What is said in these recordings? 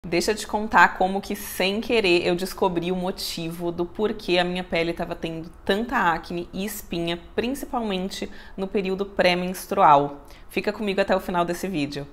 Deixa eu te contar como que, sem querer, eu descobri o motivo do porquê a minha pele estava tendo tanta acne e espinha, principalmente no período pré-menstrual. Fica comigo até o final desse vídeo.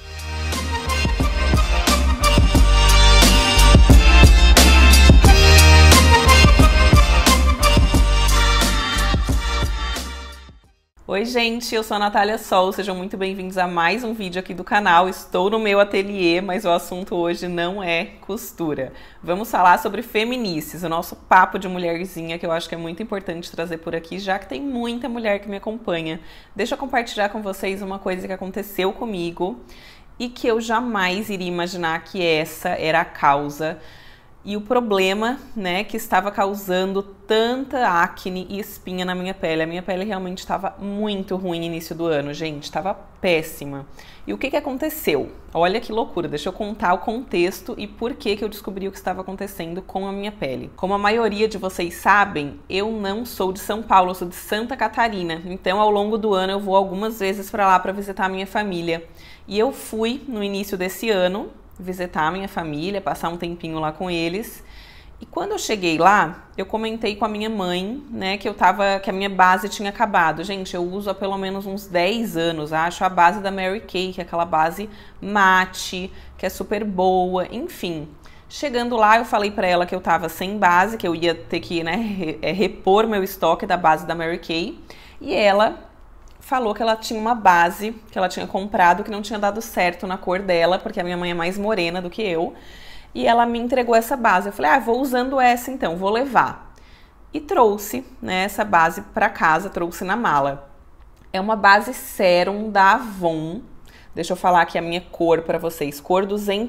Oi gente, eu sou a Natália Sol, sejam muito bem-vindos a mais um vídeo aqui do canal. Estou no meu ateliê, mas o assunto hoje não é costura. Vamos falar sobre feminices, o nosso papo de mulherzinha, que eu acho que é muito importante trazer por aqui, já que tem muita mulher que me acompanha. Deixa eu compartilhar com vocês uma coisa que aconteceu comigo e que eu jamais iria imaginar que essa era a causa e o problema, né, que estava causando tanta acne e espinha na minha pele. A minha pele realmente estava muito ruim no início do ano, gente, estava péssima. E o que aconteceu? Olha que loucura, deixa eu contar o contexto e por que eu descobri o que estava acontecendo com a minha pele. Como a maioria de vocês sabem, eu não sou de São Paulo, eu sou de Santa Catarina. Então, ao longo do ano, eu vou algumas vezes para lá para visitar a minha família. E eu fui no início desse ano visitar a minha família, passar um tempinho lá com eles. E quando eu cheguei lá, eu comentei com a minha mãe, né, que a minha base tinha acabado. Gente, eu uso há pelo menos uns 10 anos, acho, a base da Mary Kay, que é aquela base mate, que é super boa, enfim. Chegando lá, eu falei pra ela que eu tava sem base, que eu ia ter que, né, repor meu estoque da base da Mary Kay. E ela falou que ela tinha uma base que ela tinha comprado que não tinha dado certo na cor dela, porque a minha mãe é mais morena do que eu. E ela me entregou essa base. Eu falei, vou usando essa então, vou levar. E trouxe, né, essa base pra casa, trouxe na mala. É uma base Serum da Avon. Deixa eu falar aqui a minha cor pra vocês. Cor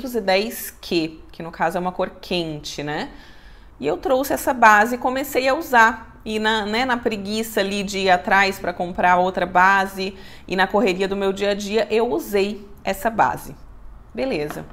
210Q, que no caso é uma cor quente, né? E eu trouxe essa base e comecei a usar. E na preguiça ali de ir atrás para comprar outra base e na correria do meu dia a dia, eu usei essa base. Beleza.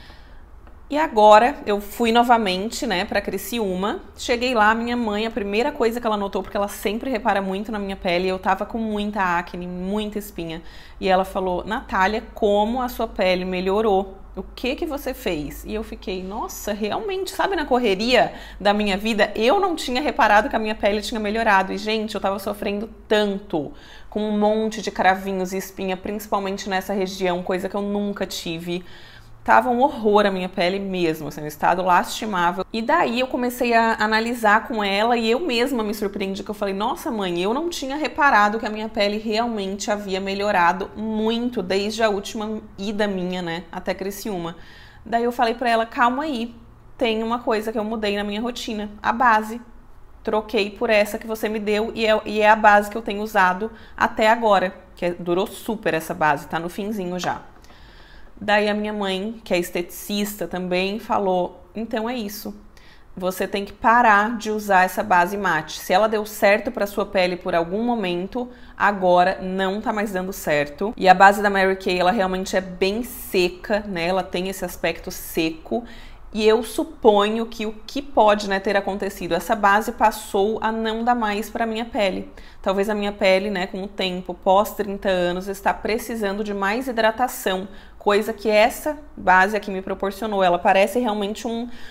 E agora eu fui novamente, né, para Criciúma. Cheguei lá, minha mãe, a primeira coisa que ela notou, porque ela sempre repara muito na minha pele, eu tava com muita acne, muita espinha. E ela falou, Natália, como a sua pele melhorou? O que você fez? E eu fiquei, nossa, realmente, sabe, na correria da minha vida, eu não tinha reparado que a minha pele tinha melhorado. E, gente, eu tava sofrendo tanto, com um monte de cravinhos e espinha, principalmente nessa região, coisa que eu nunca tive. Tava um horror a minha pele mesmo, assim, um estado lastimável. E daí eu comecei a analisar com ela e eu mesma me surpreendi, que eu falei, nossa mãe, eu não tinha reparado que a minha pele realmente havia melhorado muito desde a última ida minha, né, até Criciúma. Daí eu falei pra ela, calma aí, tem uma coisa que eu mudei na minha rotina, a base. Troquei por essa que você me deu e é a base que eu tenho usado até agora, que durou super essa base, tá no finzinho já. Daí a minha mãe, que é esteticista também, falou, então é isso, você tem que parar de usar essa base mate. Se ela deu certo para sua pele por algum momento, agora não tá mais dando certo. E a base da Mary Kay, ela realmente é bem seca, né? Ela tem esse aspecto seco. E eu suponho que o que pode, né, ter acontecido, essa base passou a não dar mais para minha pele. Talvez a minha pele, né, com o tempo, pós 30 anos, está precisando de mais hidratação, coisa que essa base aqui me proporcionou. Ela parece realmente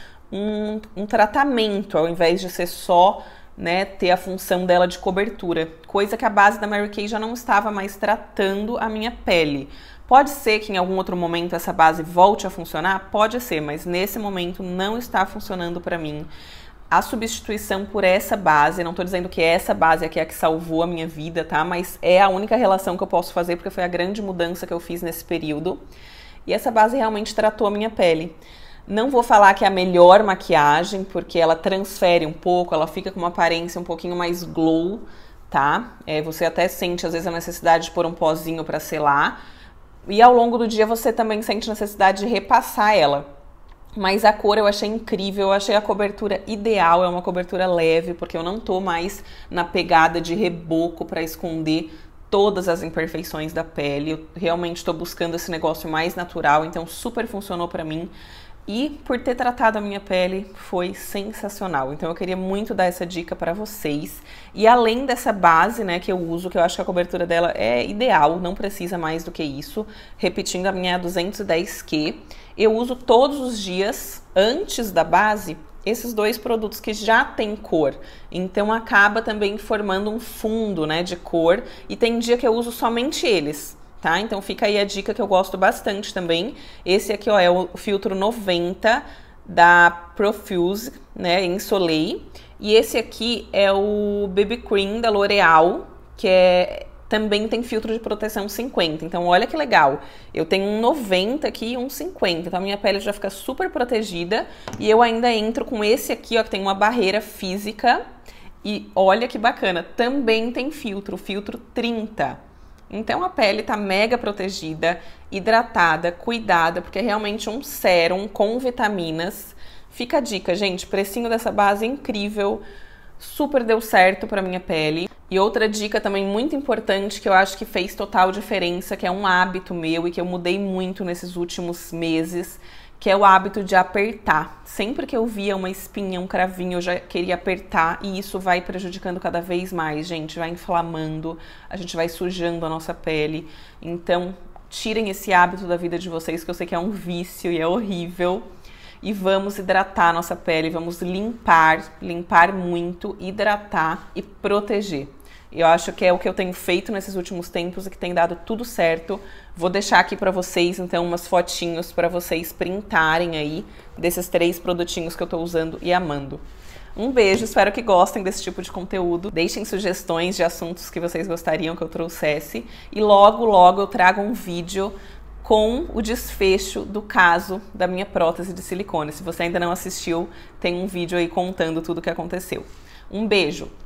um tratamento, ao invés de ser só, né, ter a função dela de cobertura, coisa que a base da Mary Kay já não estava mais tratando a minha pele. Pode ser que em algum outro momento essa base volte a funcionar? Pode ser, mas nesse momento não está funcionando para mim. A substituição por essa base, não tô dizendo que essa base aqui é a que salvou a minha vida, tá? Mas é a única relação que eu posso fazer, porque foi a grande mudança que eu fiz nesse período. E essa base realmente tratou a minha pele. Não vou falar que é a melhor maquiagem, porque ela transfere um pouco, ela fica com uma aparência um pouquinho mais glow, tá? Você até sente às vezes a necessidade de pôr um pozinho para selar. E ao longo do dia você também sente necessidade de repassar ela. Mas a cor eu achei incrível, eu achei a cobertura ideal, é uma cobertura leve, porque eu não tô mais na pegada de reboco para esconder todas as imperfeições da pele. Eu realmente tô buscando esse negócio mais natural, então super funcionou pra mim. E por ter tratado a minha pele foi sensacional. Então eu queria muito dar essa dica para vocês. E além dessa base, né, que eu uso, que eu acho que a cobertura dela é ideal, não precisa mais do que isso. Repetindo, a minha é 210Q. Eu uso todos os dias, antes da base, esses dois produtos que já tem cor. Então acaba também formando um fundo, né, de cor. E tem dia que eu uso somente eles. Tá? Então fica aí a dica que eu gosto bastante também. Esse aqui, ó, é o filtro 90 da Profuse, né, em Soleil. E esse aqui é o BB Cream da L'Oréal, que também tem filtro de proteção 50. Então olha que legal. Eu tenho um 90 aqui e um 50. Então a minha pele já fica super protegida. E eu ainda entro com esse aqui, ó, que tem uma barreira física. E olha que bacana, também tem filtro 30. Então a pele tá mega protegida, hidratada, cuidada, porque é realmente um sérum com vitaminas. Fica a dica, gente, precinho dessa base é incrível, super deu certo pra minha pele. E outra dica também muito importante que eu acho que fez total diferença, que é um hábito meu e que eu mudei muito nesses últimos meses, que é o hábito de apertar. Sempre que eu via uma espinha, um cravinho, eu já queria apertar e isso vai prejudicando cada vez mais, gente. Vai inflamando, a gente vai sujando a nossa pele. Então, tirem esse hábito da vida de vocês, que eu sei que é um vício e é horrível. E vamos hidratar a nossa pele, vamos limpar muito, hidratar e proteger. Eu acho que é o que eu tenho feito nesses últimos tempos e que tem dado tudo certo. Vou deixar aqui pra vocês, então, umas fotinhos pra vocês printarem aí desses 3 produtinhos que eu tô usando e amando. Um beijo, espero que gostem desse tipo de conteúdo. Deixem sugestões de assuntos que vocês gostariam que eu trouxesse. E logo, logo eu trago um vídeo com o desfecho do caso da minha prótese de silicone. Se você ainda não assistiu, tem um vídeo aí contando tudo o que aconteceu. Um beijo!